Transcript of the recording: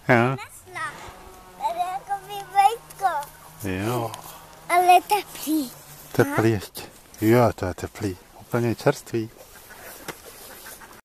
Jo. Tady jako vejtko. Jo. Ale teplý. Teplý ještě. Jo, to je teplý. Úplně čerstvý.